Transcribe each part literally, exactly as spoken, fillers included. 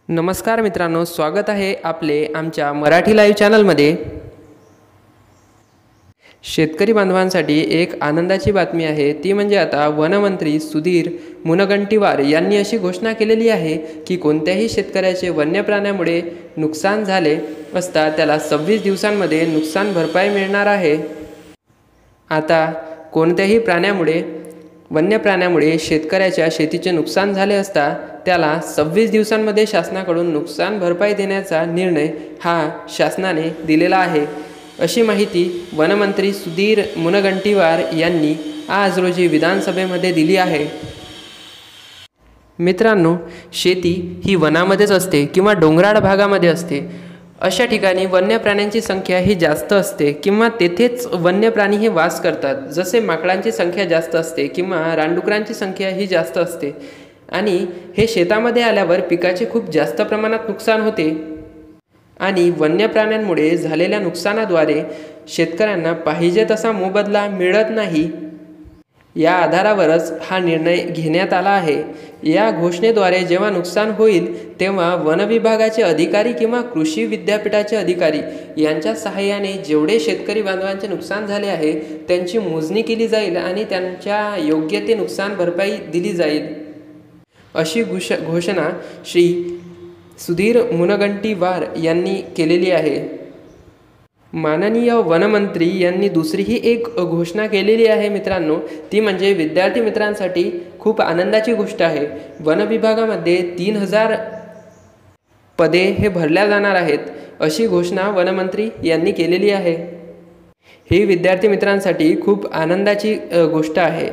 नमस्कार मित्रांनो, स्वागत आहे आपले आमच्या मराठी लाईव्ह चॅनलमध्ये। शेतकरी बांधवांसाठी एक आनंदाची बातमी आहे, ती म्हणजे आता वनमंत्री सुधीर मुनगंटीवार यांनी अशी घोषणा केलेली आहे की कोणत्याही शेतकऱ्याचे वन्य प्राण्यामुळे नुकसान झाले असता त्याला सव्वीस दिवसांमध्ये नुकसान भरपाई मिळणार आहे। आता कोणत्याही प्राण्यामुळे वन्य प्राण्यामुळे शेतकऱ्याच्या शेतीचे नुकसान झाले असता त्याला सव्वीस दिवसांमध्ये शासनाकडून नुकसान भरपाई देण्याचा निर्णय हा शासनाने दिलेला आहे, अशी माहिती वनमंत्री सुधीर मुनगंटीवार यांनी आज रोजी विधानसभेमध्ये दिली आहे। मित्रांनो, शेती ही वनामध्येच असते किंवा डोंगराळ भागामध्ये असते। अशा ठिकाणी वन्य प्राण्यांची संख्या ही जास्त असते किंवा तेथेच वन्य प्राणी हे वास करतात। जसे माकडांची संख्या जास्त असते किंवा रानडुकरांची संख्या ही जास्त असते आणि हे शेतामध्ये आल्यावर पिकाचे खूप जास्त प्रमाणात नुकसान होते आणि वन्य प्राण्यांमुळे झालेल्या नुकसानाद्वारे शेतकऱ्यांना पाहिजे तसा मोबदला मिळत नाही। या आधारावरच हा निर्णय घेण्यात आला आहे। या घोषणेद्वारे जेव्हा नुकसान होईल तेव्हा वन विभागाचे अधिकारी किंवा कृषी विद्यापीठाचे अधिकारी यांच्या सहाय्याने जेवढे शेतकरी बांधवांचे नुकसान झाले आहे त्यांची मोजणी केली जाईल आणि त्यांच्या योग्य ते नुकसान भरपाई दिली जाईल, अशी घोष घोषणा श्री सुधीर मुनगंटीवार यांनी केलेली आहे। माननीय वनमंत्री यांनी दुसरीही एक घोषणा केलेली आहे मित्रांनो, ती म्हणजे विद्यार्थी मित्रांसाठी खूप आनंदाची गोष्ट आहे। वन विभागामध्ये तीन हजार पदे हे भरल्या जाणार आहेत, अशी घोषणा वनमंत्री यांनी केलेली आहे। ही विद्यार्थी मित्रांसाठी खूप आनंदाची गोष्ट आहे।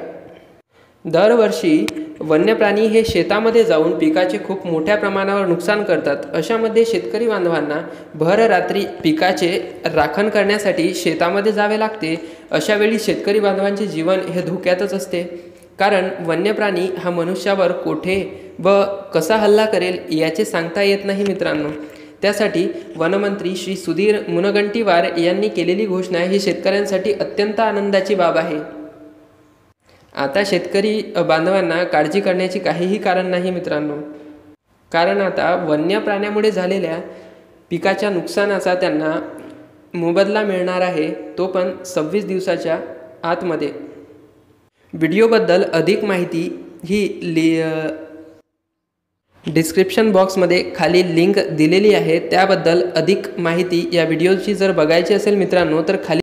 दरवर्षी वन्य प्राणी हे शेतामध्ये जाऊन पिकाचे खूप मोठ्या प्रमाणावर नुकसान करतात। अशामध्ये शेतकरी बांधवांना भर रात्री पिकाचे राखण करण्यासाठी शेतामध्ये जावे लागते। अशा वेळी शेतकरी बांधवांचे जीवन हे धोक्यातच असते, कारण वन्य प्राणी हा मनुष्यावर कोठे व कसा हल्ला करेल याचे सांगता येत नाही मित्रांनो। त्यासाठी वनमंत्री श्री सुधीर मुनगंटीवार यांनी केलेली घोषणा ही शेतकऱ्यांसाठी अत्यंत आनंदाची बाब आहे। आता शेतकरी बांधवांना काळजी करण्याची काहीही कारण नाही मित्रांनो, कारण आता वन्य प्राण्यामुळे झालेल्या पिकाच्या नुकसानाचा त्यांना मोबदला मिळणार आहे, तो पण सव्वीस दिवसाच्या आतमध्ये। व्हिडिओबद्दल अधिक माहिती ही लि डिस्क्रिप्शन बॉक्समध्ये खाली लिंक दिलेली आहे, त्याबद्दल अधिक माहिती या व्हिडिओची जर बघायची असेल मित्रांनो तर खाली